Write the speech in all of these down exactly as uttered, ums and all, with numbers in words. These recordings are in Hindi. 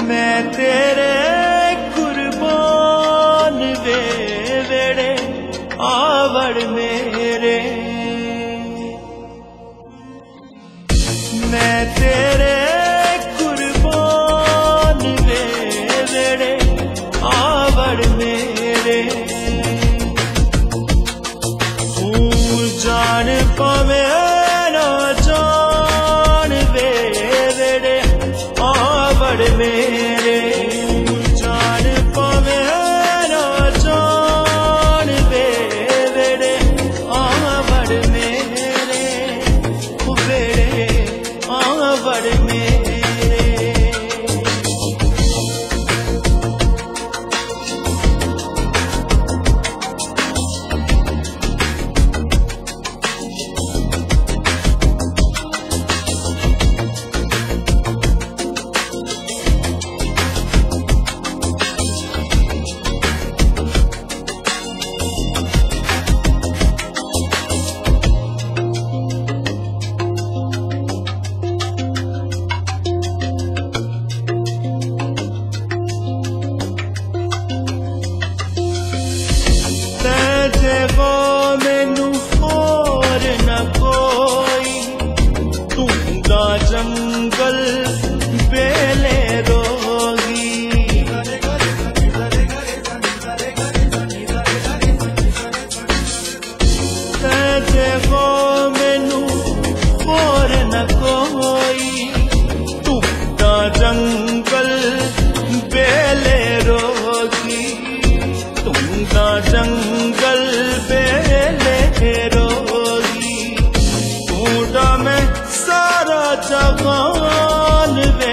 मैं तेरे कुर्बान वे वेड़े आवड़ मेरे, मैं तेरे कुर्बान वे वेड़े आवड़ मेरे। तू जान पावे ना जान वे वेड़े आवड़ मेरे, जान पावे ना जान वे वेड़े आवड़ मेरे, वेड़े आवड़ मेरे। मैनू होर न कोई, तुंदा जंगल बेले रोगी, देखो मैनू होर न कोई, तुंदा जंगल बेले रोगी, तुंदा जंगल बेले रोगी। तूड़ा मैं सारा जहान वे,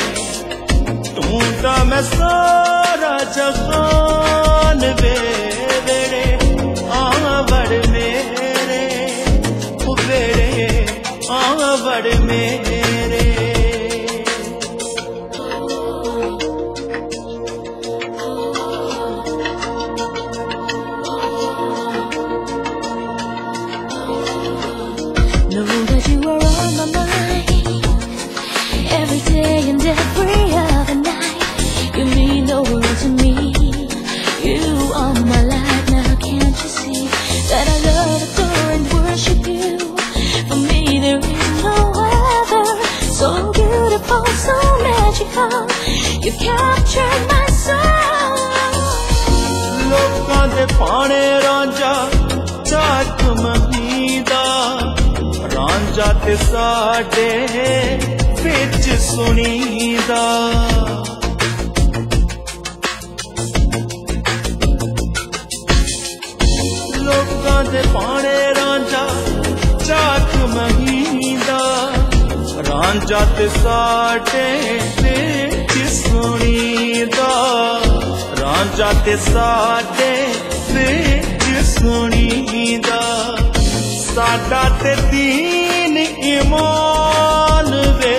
तूड़ा मैं सारा जहान वे वेड़े आवड़ मेरे, वेड़े आवड़ मेरे। Know that you are on my mind every day and every other night. You mean the world to me. You are my life. Now can't you see that I love, adore and worship you? For me there is no other. So beautiful, so magical. You captured my soul. लोकां दे पाने रांझा चाक महीदा, रांझा ते साडे विच सुनीदा। लोकां दे पाने रांझा चाक महीदा, रांझा ते साडे विच सुनीदा, रांझा ते साडे विच सुनीदा। साडा ते दीन ईमान वे,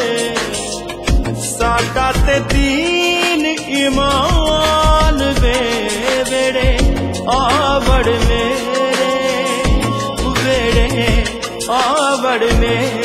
साडा ते दीन ईमान वे वेड़े आवड़ मेरे, वेड़े आवड़ मेरे।